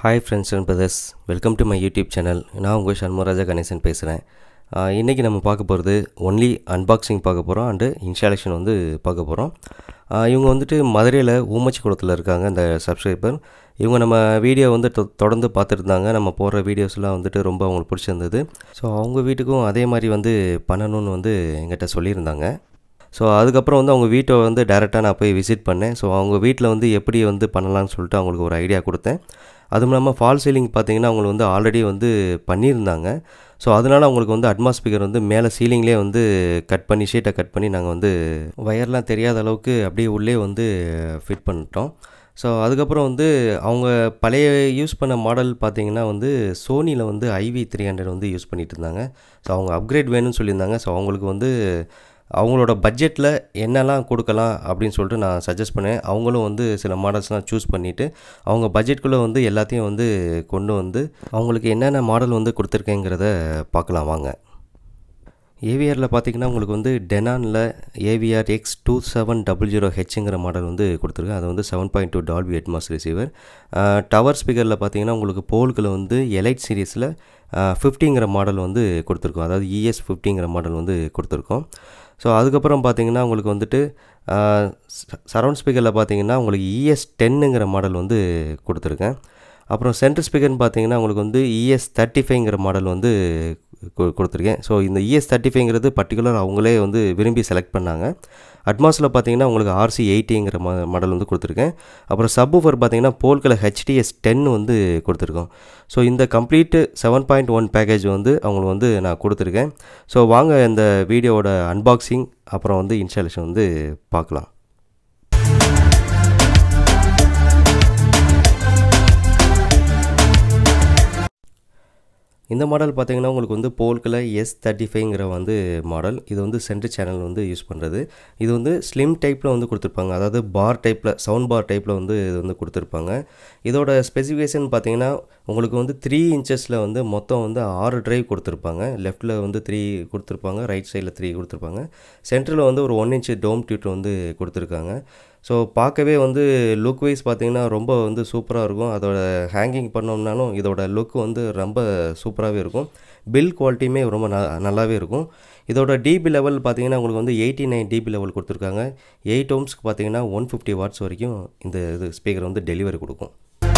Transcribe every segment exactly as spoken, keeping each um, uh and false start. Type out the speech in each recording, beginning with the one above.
Hi friends and brothers, welcome to my YouTube channel. நான் உங்கள் சண்முகராஜா கணேசன் பேசுகிறேன். இன்றைக்கி நம்ம பார்க்க போகிறது ஒன்லி அன்பாக்சிங் பார்க்க போகிறோம் அண்டு இன்ஸ்டாலேஷன் வந்து பார்க்க போகிறோம். இவங்க வந்துட்டு மதுரையில் ஊமச்சி குளத்தில் இருக்காங்க. இந்த சப்ஸ்கிரைபர் இவங்க நம்ம வீடியோ வந்து தொ தொடர்ந்து பார்த்துருந்தாங்க. நம்ம போடுற வீடியோஸ்லாம் வந்துட்டு ரொம்ப அவங்களுக்கு பிடிச்சிருந்தது. ஸோ அவங்க வீட்டுக்கும் அதே மாதிரி வந்து பண்ணணும்னு வந்து எங்கிட்ட சொல்லியிருந்தாங்க. ஸோ அதுக்கப்புறம் வந்து அவங்க வீட்டை வந்து டைரெக்டாக நான் போய் விசிட் பண்ணேன். ஸோ அவங்க வீட்டில் வந்து எப்படி வந்து பண்ணலான்னு சொல்லிட்டு அவங்களுக்கு ஒரு ஐடியா கொடுத்தேன். அதுவும் இல்லாமல் ஃபால் சீலிங் பார்த்திங்கன்னா அவங்களுக்கு வந்து ஆல்ரெடி வந்து பண்ணியிருந்தாங்க. ஸோ அதனால் அவங்களுக்கு வந்து அட்மாஸ் ஸ்பீக்கர் வந்து மேலே சீலிங்லேயே வந்து கட் பண்ணி ஷீட்டை கட் பண்ணி நாங்கள் வந்து வயர்லாம் தெரியாத அளவுக்கு அப்படியே உள்ளே வந்து ஃபிட் பண்ணிட்டோம். ஸோ அதுக்கப்புறம் வந்து அவங்க பழைய யூஸ் பண்ண மாடல் பார்த்திங்கன்னா வந்து சோனியில் வந்து ஐவி த்ரீ ஹண்ட்ரட் வந்து யூஸ் பண்ணிகிட்டு இருந்தாங்க. ஸோ அவங்க அப்கிரேட் வேணும்னு சொல்லியிருந்தாங்க. ஸோ அவங்களுக்கு வந்து அவங்களோட பட்ஜெட்டில் என்னெல்லாம் கொடுக்கலாம் அப்படின்னு சொல்லிட்டு நான் சஜஸ்ட் பண்ணேன். அவங்களும் வந்து சில மாடல்ஸ்லாம் சூஸ் பண்ணிவிட்டு அவங்க பட்ஜெட்டுக்குள்ளே வந்து எல்லாத்தையும் வந்து கொண்டு வந்து அவங்களுக்கு என்னென்ன மாடல் வந்து கொடுத்துருக்கேங்கிறத பார்க்கலாம் வாங்க. ஏவிஆரில் பார்த்திங்கன்னா உங்களுக்கு வந்து டெனானில் AVR X two seven double zero ஹெச்ங்கிற மாடல் வந்து கொடுத்துருக்கேன். அது வந்து seven point two Dolby Atmos receiver. Tower ஸ்பீக்கரில் பார்த்திங்கன்னா உங்களுக்கு போல்கில் வந்து எலைட் சீரீஸில் ஃபிஃப்டிங்கிற மாடல் வந்து கொடுத்துருக்கோம். அதாவது இஎஸ் ஃபிஃப்டிங்கிற மாடல் வந்து கொடுத்துருக்கோம். ஸோ அதுக்கப்புறம் பார்த்திங்கன்னா உங்களுக்கு வந்துட்டு சரவுண்ட் ஸ்பீக்கரில் பார்த்திங்கன்னா உங்களுக்கு இஎஸ் டென்னுங்கிற மாடல் வந்து கொடுத்துருக்கேன். அப்புறம் சென்ட்ரல் ஸ்பீக்கர்னு பார்த்திங்கன்னா உங்களுக்கு வந்து இஎஸ் தேர்ட்டி ஃபைவ்ங்கிற மாடல் வந்து கொடுத்துருக்கேன். ஸோ இந்த இஎஸ் தேர்ட்டி ஃபைவ்ங்கிறது பர்டிகுலர் அவங்களே வந்து விரும்பி செலக்ட் பண்ணாங்க. அட்மாஸில் பார்த்திங்கன்னா உங்களுக்கு ஆர்சி எயிட்டிங்கிற மா மாடல் வந்து கொடுத்துருக்கேன். அப்புறம் சப்வூஃபர் பார்த்திங்கன்னா போல்கில் ஹெச்டிஎஸ் டென் வந்து கொடுத்துருக்கோம். ஸோ இந்த complete seven point one package வந்து அவங்களுக்கு வந்து நான் கொடுத்துருக்கேன். ஸோ வாங்க இந்த வீடியோவோட அன்பாக்சிங் அப்புறம் வந்து இன்ஸ்டாலேஷன் வந்து பார்க்கலாம். இந்த மாடல் பார்த்திங்கன்னா உங்களுக்கு வந்து போல்கில் எஸ் தேர்ட்டி ஃபைவ்ங்கிற வந்து மாடல். இது வந்து சென்ட்ரு சேனல் வந்து யூஸ் பண்ணுறது. இது வந்து ஸ்லிம் டைப்பில் வந்து கொடுத்துருப்பாங்க. அதாவது பார் டைப்பில் சவுண்ட் பார் டைப்பில் வந்து இது வந்து கொடுத்துருப்பாங்க. இதோட ஸ்பெசிஃபிகேஷன் பார்த்திங்கன்னா உங்களுக்கு வந்து த்ரீ இன்ச்சஸில் வந்து மொத்தம் வந்து ஆறு ட்ரைவ் கொடுத்துருப்பாங்க. லெஃப்ட்டில் வந்து த்ரீ கொடுத்துருப்பாங்க, ரைட் சைடில் த்ரீ கொடுத்துருப்பாங்க. சென்டரில் வந்து ஒரு ஒன் இன்ச் டோம் டியூட்டர் வந்து கொடுத்துருக்காங்க. ஸோ பார்க்கவே வந்து லுக் வைஸ் பார்த்திங்கன்னா ரொம்ப வந்து சூப்பராக இருக்கும். அதோட ஹேங்கிங் பண்ணோம்னாலும் இதோட லுக் வந்து ரொம்ப சூப்பராகவே இருக்கும். பில் குவாலிட்டியுமே ரொம்ப ந நல்லாவே இருக்கும். இதோட டிபி லெவல் பார்த்திங்கன்னா உங்களுக்கு வந்து எயிட்டி நைன் டிபி லெவல் கொடுத்துருக்காங்க. எயிட் ஓம்ஸ்க்கு பார்த்திங்கன்னா ஒன் ஃபிஃப்டி வாட்ஸ் வரைக்கும் இந்த இது ஸ்பீக்கர் வந்து டெலிவரி கொடுக்கும்.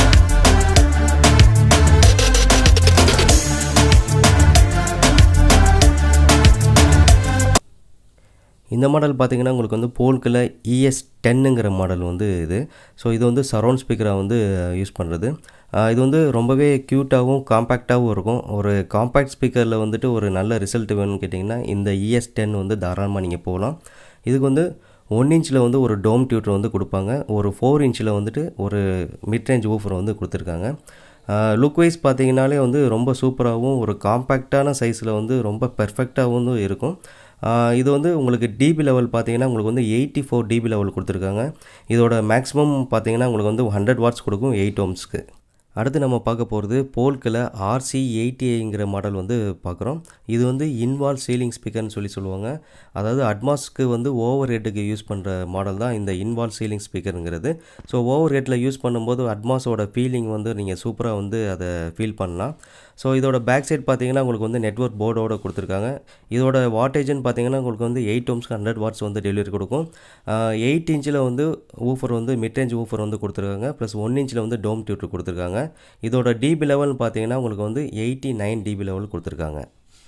இந்த மாடல் பார்த்திங்கன்னா உங்களுக்கு வந்து போல்கில் இஎஸ் டென்னுங்கிற மாடல் வந்து இது. ஸோ இது வந்து சரவுண்ட் ஸ்பீக்கராக வந்து யூஸ் பண்ணுறது. இது வந்து ரொம்பவே க்யூட்டாகவும் காம்பேக்டாகவும் இருக்கும். ஒரு காம்பேக்ட் ஸ்பீக்கரில் வந்துட்டு ஒரு நல்ல ரிசல்ட் வேணும்னு கேட்டிங்கன்னா இந்த இஎஸ் டென் வந்து தாராளமாக நீங்கள் போகலாம். இதுக்கு வந்து ஒன் இன்ச்சில் வந்து ஒரு டோம் டியூட்டர் வந்து கொடுப்பாங்க. ஒரு ஃபோர் இன்ச்சில் வந்துட்டு ஒரு மிட் ரேஞ்ச் ஊஃபர் வந்து கொடுத்துருக்காங்க. லுக் வைஸ் பார்த்திங்கனாலே வந்து ரொம்ப சூப்பராகவும் ஒரு காம்பேக்டான சைஸில் வந்து ரொம்ப பெர்ஃபெக்டாகவும் இருக்கும். இது வந்து உங்களுக்கு டிபி லெவல் பார்த்திங்கன்னா உங்களுக்கு வந்து எயிட்டி ஃபோர் டிபி லெவல் கொடுத்துருக்காங்க. இதோட மேக்ஸிமம் பார்த்திங்கன்னா உங்களுக்கு வந்து ஹண்ட்ரட் வாட்ஸ் கொடுக்கும் எயிட் ஓம்ஸ்க்கு. அடுத்து நம்ம பார்க்க போகிறது போல்கில் ஆர்சி எயிட்டிங்கிற மாடல் வந்து பார்க்குறோம். இது வந்து இன்வால் சீலிங் ஸ்பீக்கர்னு சொல்லி சொல்லுவாங்க. அதாவது அட்மாஸ்க்கு வந்து ஓவர் ஹெட்டுக்கு யூஸ் பண்ணுற மாடல் தான் இந்த இன்வால் சீலிங் ஸ்பீக்கருங்கிறது. ஸோ ஓவர் ஹெட்டில் யூஸ் பண்ணும்போது அட்மாஸோட ஃபீலிங் வந்து நீங்கள் சூப்பராக வந்து அதை ஃபீல் பண்ணலாம். ஸோ இதோட பேக் சைட் பார்த்திங்கன்னா உங்களுக்கு வந்து நெட்வொர்க் போர்டோடு கொடுத்துருக்காங்க. இதோட வாட்டேஜ்னு பார்த்திங்கன்னா உங்களுக்கு வந்து எயிட் ஓம்ஸ்க்கு ஹண்ட்ரட் வாட்ஸ் வந்து டெலிவரி கொடுக்கும். எயிட் இன்ச்சில் வந்து ஊஃபர் வந்து மிட் ரேஞ்ச் ஊஃபர் வந்து கொடுத்துருக்காங்க. ப்ளஸ் ஒன் இன்ச்சில் வந்து டோம் டியூட்டர் கொடுத்துருக்காங்க. இதோட டிபி லெவல்னு பார்த்திங்கன்னா உங்களுக்கு வந்து எயிட்டி நைன் டிபி லெவல் கொடுத்துருக்காங்க.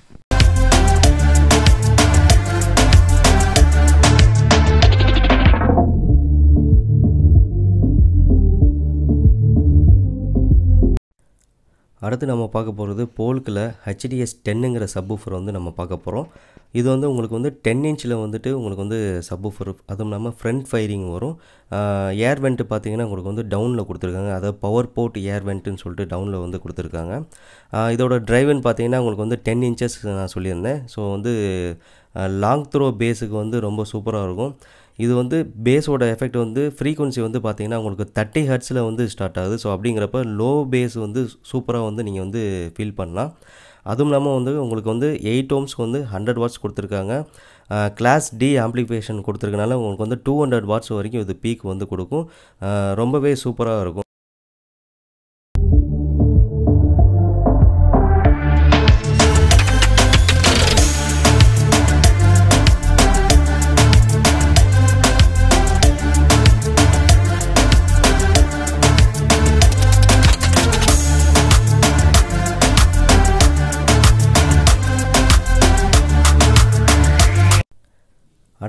அடுத்து நம்ம பார்க்க போகிறது போல்கில் ஹெச்டிஎஸ் டென்னுங்கிற சப்வூஃபர் வந்து நம்ம பார்க்க போகிறோம். இது வந்து உங்களுக்கு வந்து டென் இன்ச்சில் வந்துட்டு உங்களுக்கு வந்து சப்வூஃபர், அதுவும் இல்லாமல் ஃப்ரண்ட் ஃபயரிங் வரும். ஏர் வெண்ட்டு பார்த்திங்கன்னா உங்களுக்கு வந்து டவுனில் கொடுத்துருக்காங்க. அதாவது பவர் போர்ட் ஏர் வெண்ட்டுன்னு சொல்லிட்டு டவுனில் வந்து கொடுத்துருக்காங்க. இதோட ட்ரைவுன்னு பார்த்திங்கன்னா உங்களுக்கு வந்து டென் இன்ச்சஸ் நான் சொல்லியிருந்தேன். ஸோ வந்து லாங் த்ரோ பேஸுக்கு வந்து ரொம்ப சூப்பராக இருக்கும். இது வந்து பேஸோட எஃபெக்ட் வந்து ஃப்ரீக்வன்சி வந்து பார்த்திங்கன்னா உங்களுக்கு தேர்ட்டி ஹெர்ட்ஸில் வந்து ஸ்டார்ட் ஆகுது. ஸோ அப்படிங்கிறப்ப லோ பேஸ் வந்து சூப்பராக வந்து நீங்கள் வந்து ஃபீல் பண்ணலாம். அதுவும் இல்லாமல் வந்து உங்களுக்கு வந்து எயிட் ஓம்ஸ்க்கு வந்து ஹண்ட்ரட் வாட்ஸ் கொடுத்துருக்காங்க. கிளாஸ் டி ஆம்ப்ளிஃபிகேஷன் கொடுத்துருக்கனால உங்களுக்கு வந்து டூ ஹண்ட்ரட் வாட்ஸ் வரைக்கும் இது பீக் வந்து கொடுக்கும். ரொம்பவே சூப்பராக இருக்கும்.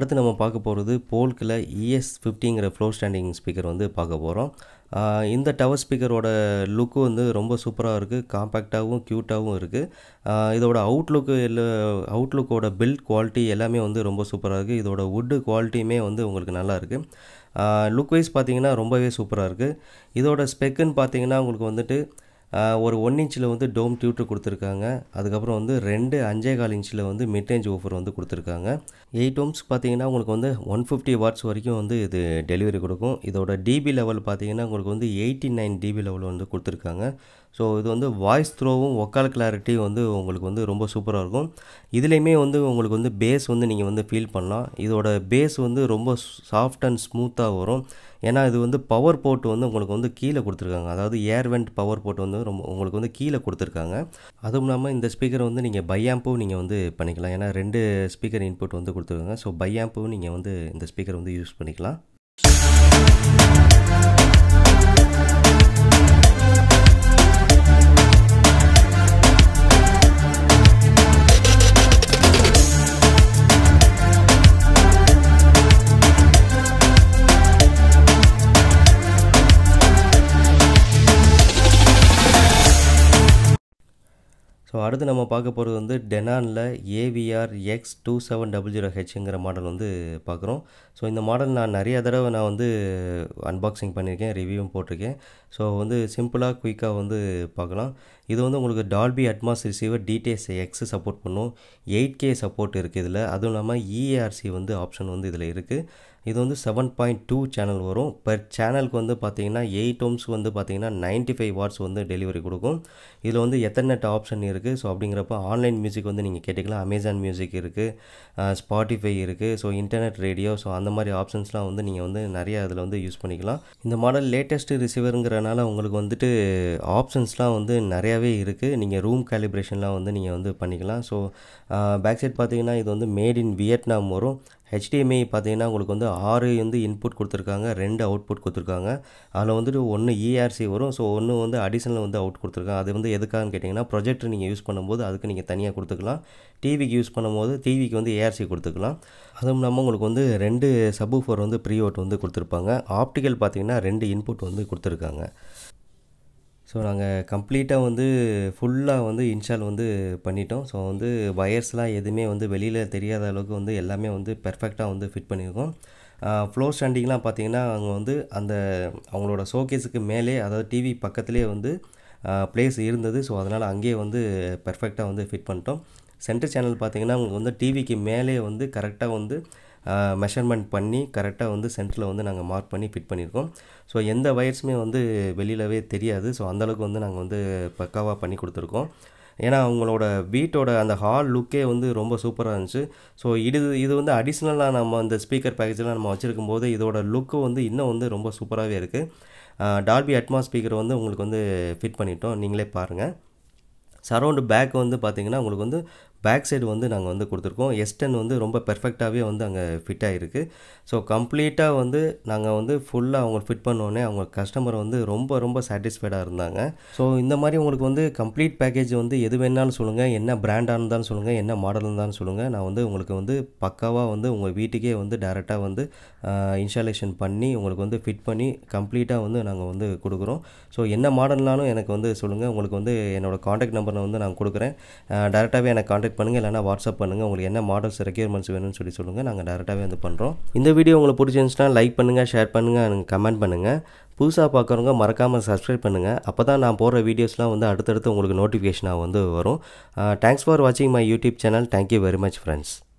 அடுத்து நம்ம பார்க்க போகிறது போல்கில் இஎஸ் ஃபிஃப்டிங்கிற ஃப்ளோர் ஸ்டாண்டிங் ஸ்பீக்கர் வந்து பார்க்க போகிறோம். இந்த டவர் ஸ்பீக்கரோட லுக்கு வந்து ரொம்ப சூப்பராக இருக்குது, காம்பேக்டாகவும் க்யூட்டாகவும் இருக்குது. இதோட அவுட்லுக்கு இல்லை அவுட்லுக்கோட பில்ட் குவாலிட்டி எல்லாமே வந்து ரொம்ப சூப்பராக இருக்குது. இதோட வுட்டு குவாலிட்டியுமே வந்து உங்களுக்கு நல்லா இருக்குது. லுக் வைஸ் பார்த்தீங்கன்னா ரொம்பவே சூப்பராக இருக்குது. இதோட ஸ்பெக்குன்னு பார்த்தீங்கன்னா உங்களுக்கு வந்துட்டு ஒரு ஒன் இன்ச்சில் வந்து டோம் டியூட்டர் கொடுத்துருக்காங்க. அதுக்கப்புறம் வந்து ரெண்டு அஞ்சே கால் இன்ச்சில் வந்து மிட் ரேஞ்ச் ஓஃபர் வந்து கொடுத்துருக்காங்க. எயிட் ஓம்ஸ் பார்த்தீங்கன்னா உங்களுக்கு வந்து ஒன் ஃபிஃப்டி வாட்ஸ் வரைக்கும் வந்து இது டெலிவரி கொடுக்கும். இதோட டிபி லெவல் பார்த்தீங்கன்னா உங்களுக்கு வந்து எயிட்டி நைன் டிபி லெவல் வந்து கொடுத்துருக்காங்க. ஸோ இது வந்து வாய்ஸ் த்ரோவும் ஒக்கால் கிளாரிட்டி வந்து உங்களுக்கு வந்து ரொம்ப சூப்பராக இருக்கும். இதுலேயுமே வந்து உங்களுக்கு வந்து பேஸ் வந்து நீங்கள் வந்து ஃபீல் பண்ணலாம். இதோட பேஸ் வந்து ரொம்ப சாஃப்ட் அண்ட் ஸ்மூத்தாக வரும். ஏன்னா இது வந்து பவர் போர்ட் வந்து உங்களுக்கு வந்து கீழே கொடுத்துருக்காங்க. அதாவது ஏர் வெண்ட் பவர் போர்ட் வந்து ரொம்ப உங்களுக்கு வந்து கீழே கொடுத்துருக்காங்க. அதுவும் இல்லாமல் இந்த ஸ்பீக்கரை வந்து நீங்கள் பை ஆம்பும் நீங்கள் வந்து பண்ணிக்கலாம். ஏன்னா ரெண்டு ஸ்பீக்கர் இன்புட் வந்து கொடுத்துருக்காங்க. ஸோ பை ஆம்பும் நீங்கள் வந்து இந்த ஸ்பீக்கர் வந்து யூஸ் பண்ணிக்கலாம். ஸோ அடுத்து நம்ம பார்க்க போகிறது வந்து டெனானில் AVR X two seven double zero ஹெச்ங்கிற மாடல் வந்து பார்க்குறோம். ஸோ இந்த மாடல் நான் நிறைய தடவை நான் வந்து அன்பாக்சிங் பண்ணியிருக்கேன், ரிவ்யூவும் போட்டிருக்கேன். ஸோ வந்து சிம்பிளாக குயிக்காக வந்து பார்க்கலாம். இது வந்து உங்களுக்கு Dolby Atmos receiver DTS X support பண்ணும். எயிட் கே சப்போர்ட் இருக்குது இதில். அதுவும் இல்லாமல் இஏஆர்சி வந்து ஆப்ஷன் வந்து இதில் இருக்குது. இது வந்து செவன் பாயிண்ட் டூ சேனல் வரும். பெர் சேனலுக்கு வந்து பார்த்தீங்கன்னா எயிட் ஓம்ஸ் வந்து பார்த்தீங்கன்னா நைன்ட்டி ஃபைவ் வாட்ஸ் வந்து டெலிவரி கொடுக்கும். இதில் வந்து எத்தர்நெட் ஆப்ஷன் இருக்குது. ஸோ அப்படிங்கிறப்ப ஆன்லைன் மியூசிக் வந்து நீங்கள் கேட்டுக்கலாம். அமேசான் மியூசிக் இருக்குது, ஸ்பாட்டிஃபை இருக்குது, ஸோ இன்டர்நெட் ரேடியோ, ஸோ அந்த மாதிரி ஆப்ஷன்ஸ்லாம் வந்து நீங்கள் வந்து நிறைய அதில் வந்து யூஸ் பண்ணிக்கலாம். இந்த மாடல் லேட்டஸ்ட்டு ரிசீவருங்கிறனால உங்களுக்கு வந்துட்டு ஆப்ஷன்ஸ்லாம் வந்து நிறையாவே இருக்குது. நீங்கள் ரூம் கேலிப்ரேஷன்லாம் வந்து நீங்கள் வந்து பண்ணிக்கலாம். ஸோ பேக் சைட் பார்த்தீங்கன்னா இது வந்து மேட் இன் வியட்நாம் வரும். ஹெச்டிஎம்ஐ பார்த்தீங்கன்னா உங்களுக்கு வந்து ஆறு வந்து இன்புட் கொடுத்துருக்காங்க, ரெண்டு அவுட்புட் கொடுத்துருக்காங்க. அதில் வந்துட்டு ஒன்று இஆர்சி வரும். ஸோ ஒன்று வந்து அடிஷனல் வந்து அவுட் கொடுத்துருக்காங்க. அது வந்து எதுக்காகன்னு கேட்டிங்கன்னா ப்ரொஜெக்டர் நீங்கள் யூஸ் பண்ணும்போது அதுக்கு நீங்கள் தனியாக கொடுத்துக்கலாம். டிவிக்கு யூஸ் பண்ணும்போது டிவிக்கு வந்து ஏஆர்சி கொடுத்துக்கலாம். அதுவும் இல்லாமல் உங்களுக்கு வந்து ரெண்டு சப்வூஃபர் வந்து ப்ரீ அவுட் வந்து கொடுத்துருப்பாங்க. ஆப்டிக்கல் பார்த்தீங்கன்னா ரெண்டு இன்புட் வந்து கொடுத்துருக்காங்க. ஸோ நாங்கள் கம்ப்ளீட்டாக வந்து ஃபுல்லாக வந்து இன்ஸ்டால் வந்து பண்ணிட்டோம். ஸோ வந்து வயர்ஸ்லாம் எதுவுமே வந்து வெளியில் தெரியாத அளவுக்கு வந்து எல்லாமே வந்து பெர்ஃபெக்டாக வந்து ஃபிட் பண்ணியிருக்கோம். ஃப்ளோர் ஸ்டாண்டிங்லாம் பார்த்தீங்கன்னா அவங்க வந்து அந்த அவங்களோட ஷோகேஸுக்கு மேலே, அதாவது டிவி பக்கத்துலேயே வந்து ப்ளேஸ் இருந்தது. ஸோ அதனால் அங்கேயே வந்து பெர்ஃபெக்டாக வந்து ஃபிட் பண்ணிட்டோம். சென்டர் சேனல் பார்த்தீங்கன்னா உங்களுக்கு வந்து டிவிக்கு மேலே வந்து கரெக்டாக வந்து மெஷர்மெண்ட் பண்ணி கரெக்டாக வந்து சென்டரில் வந்து நாங்கள் மார்க் பண்ணி ஃபிட் பண்ணியிருக்கோம். ஸோ எந்த வயர்ஸுமே வந்து வெளியிலவே தெரியாது. ஸோ அந்தளவுக்கு வந்து நாங்கள் வந்து பக்காவாக பண்ணி கொடுத்துருக்கோம். ஏன்னா அவங்களோட வீட்டோட அந்த ஹால் லுக்கே வந்து ரொம்ப சூப்பராக இருந்துச்சு. ஸோ இது இது வந்து அடிஷ்னலாக நம்ம அந்த ஸ்பீக்கர் பேக்கேஜெலாம் நம்ம வச்சுருக்கும் போது இதோட லுக்கு வந்து இன்னும் வந்து ரொம்ப சூப்பராகவே இருக்குது. டால்பி அட்மாஸ் ஸ்பீக்கர் வந்து உங்களுக்கு வந்து ஃபிட் பண்ணிட்டோம், நீங்களே பாருங்கள். சரௌண்டு பேக் வந்து பார்த்திங்கன்னா உங்களுக்கு வந்து பேக் சைடு வந்து நாங்கள் வந்து கொடுத்துருக்கோம். எஸ் டென் வந்து ரொம்ப பெர்ஃபெக்டாகவே வந்து அங்கே ஃபிட் ஆகிருக்கு. ஸோ கம்ப்ளீட்டாக வந்து நாங்கள் வந்து ஃபுல்லாக அவங்க ஃபிட் பண்ணோன்னே அவங்க கஸ்டமர் வந்து ரொம்ப ரொம்ப சாட்டிஸ்ஃபைடாக இருந்தாங்க. ஸோ இந்த மாதிரி உங்களுக்கு வந்து கம்ப்ளீட் பேக்கேஜ் வந்து எது வேணாலும் சொல்லுங்கள், என்ன பிராண்டாக இருந்தாலும் சொல்லுங்கள், என்ன மாடல் இருந்தாலும் சொல்லுங்கள். நான் வந்து உங்களுக்கு வந்து பக்காவாக வந்து உங்கள் வீட்டுக்கே வந்து டேரெக்டாக வந்து இன்ஸ்டாலேஷன் பண்ணி உங்களுக்கு வந்து ஃபிட் பண்ணி கம்ப்ளீட்டாக வந்து நாங்கள் வந்து கொடுக்குறோம். ஸோ என்ன மாடல்னாலும் எனக்கு வந்து சொல்லுங்கள். உங்களுக்கு வந்து என்னோடய காண்டாக்ட் நம்பரை வந்து நான் கொடுக்குறேன். டேரெக்டாகவே எனக்கு காண்டாக்ட் பண்ணுங்கள், இல்லைனா வாட்ஸ்அப் பண்ணுங்கள். உங்களுக்கு என்ன மாடல்ஸ் ரெக்யர்மெண்ட்ஸ் வேணும்னு சொல்லி சொல்லுங்கள், நாங்கள் டேரெக்டாகவே வந்து பண்ணுறோம். இந்த வீடியோ உங்களுக்கு பிடிச்சிருந்துச்சுன்னா லைக் பண்ணுங்கள், ஷேர் பண்ணுங்கள், கமெண்ட் பண்ணுங்கள். புதுசாக பார்க்குறவங்க மறக்காமல் சப்ஸ்கிரைப் பண்ணுங்கள். அப்போ தான் நான் போடுற வீடியோஸ்லாம் வந்து அடுத்தடுத்து உங்களுக்கு நோட்டிஃபிகேஷனாக வந்து வரும். தேங்க்ஸ் ஃபார் வாட்சிங் my YouTube channel. Thank you very much friends.